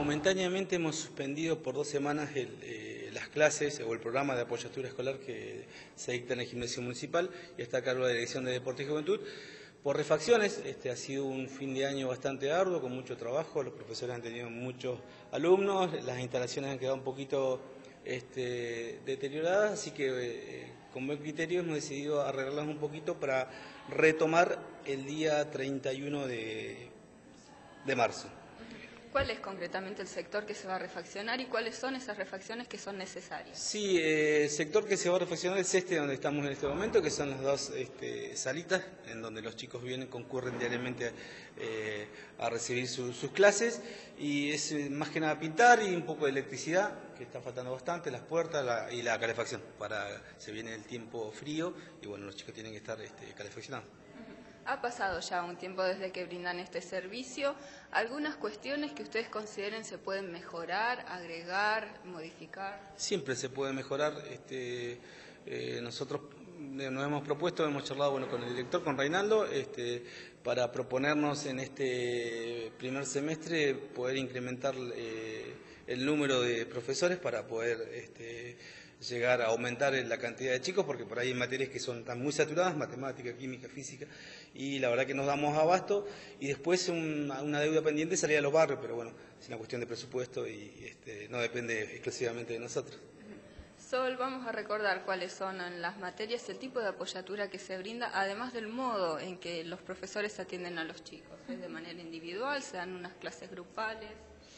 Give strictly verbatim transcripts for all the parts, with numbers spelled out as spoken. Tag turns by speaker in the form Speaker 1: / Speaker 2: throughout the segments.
Speaker 1: momentáneamente hemos suspendido por dos semanas el, eh, las clases o el programa de apoyatura escolar que se dicta en el gimnasio municipal y está a cargo de la Dirección de Deporte y Juventud. Por refacciones, este ha sido un fin de año bastante arduo, con mucho trabajo, los profesores han tenido muchos alumnos, las instalaciones han quedado un poquito este, deterioradas, así que eh, con buen criterio hemos decidido arreglarlas un poquito para retomar el día treinta y uno de, de marzo.
Speaker 2: ¿Cuál es concretamente el sector que se va a refaccionar y cuáles son esas refacciones que son necesarias?
Speaker 1: Sí, eh, el sector que se va a refaccionar es este donde estamos en este momento, que son las dos este, salitas en donde los chicos vienen, concurren diariamente eh, a recibir su, sus clases, y es eh, más que nada pintar y un poco de electricidad, que está faltando bastante, las puertas la, y la calefacción, para se viene el tiempo frío y bueno, los chicos tienen que estar este, calefaccionados.
Speaker 2: Ha pasado ya un tiempo desde que brindan este servicio. ¿Algunas cuestiones que ustedes consideren se pueden mejorar, agregar, modificar?
Speaker 1: Siempre se puede mejorar. Este, eh, nosotros nos hemos propuesto, hemos charlado bueno, con el director, con Reinaldo, este, para proponernos en este primer semestre poder incrementar eh, el número de profesores para poder este, llegar a aumentar la cantidad de chicos, porque por ahí hay materias que son tan muy saturadas, matemática, química, física, y la verdad que nos damos abasto, y después una, una deuda pendiente salía a los barrios, pero bueno, es una cuestión de presupuesto y este, no depende exclusivamente de nosotros.
Speaker 2: Sol, vamos a recordar cuáles son las materias, el tipo de apoyatura que se brinda, además del modo en que los profesores atienden a los chicos. ¿Es de manera individual? ¿Se dan unas clases grupales?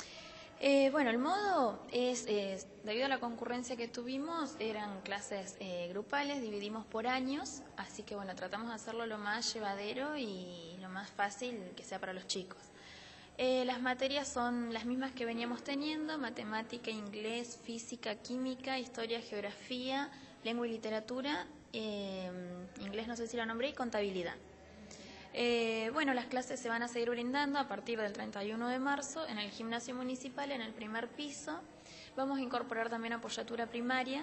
Speaker 3: Eh, bueno, el modo es, eh, debido a la concurrencia que tuvimos, eran clases eh, grupales, dividimos por años, así que bueno, tratamos de hacerlo lo más llevadero y lo más fácil que sea para los chicos. Eh, las materias son las mismas que veníamos teniendo: matemática, inglés, física, química, historia, geografía, lengua y literatura, eh, inglés no sé si lo nombré, y contabilidad. Eh, bueno, las clases se van a seguir brindando a partir del treinta y uno de marzo en el gimnasio municipal, en el primer piso. Vamos a incorporar también apoyatura primaria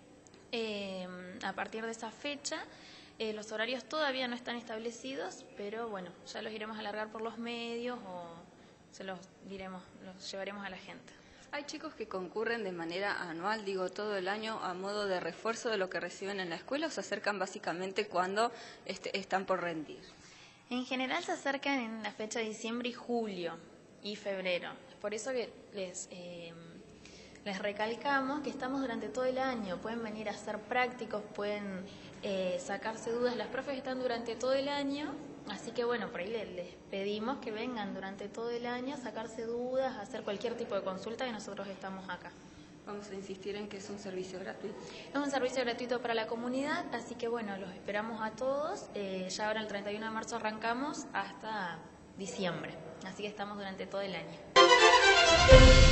Speaker 3: eh, a partir de esa fecha. Eh, los horarios todavía no están establecidos, pero bueno, ya los iremos a alargar por los medios o se los diremos, los llevaremos a la gente.
Speaker 2: Hay chicos que concurren de manera anual, digo todo el año, a modo de refuerzo de lo que reciben en la escuela, o se acercan básicamente cuando este, están por rendir.
Speaker 3: En general se acercan en la fecha de diciembre y julio y febrero. Por eso que les, eh, les recalcamos que estamos durante todo el año. Pueden venir a hacer prácticos, pueden eh, sacarse dudas. Las profes están durante todo el año, así que bueno, por ahí les, les pedimos que vengan durante todo el año a sacarse dudas, a hacer cualquier tipo de consulta, y nosotros estamos acá.
Speaker 2: Vamos a insistir en que es un servicio gratuito.
Speaker 3: Es un servicio gratuito para la comunidad, así que bueno, los esperamos a todos. Eh, ya ahora el treinta y uno de marzo arrancamos hasta diciembre, así que estamos durante todo el año.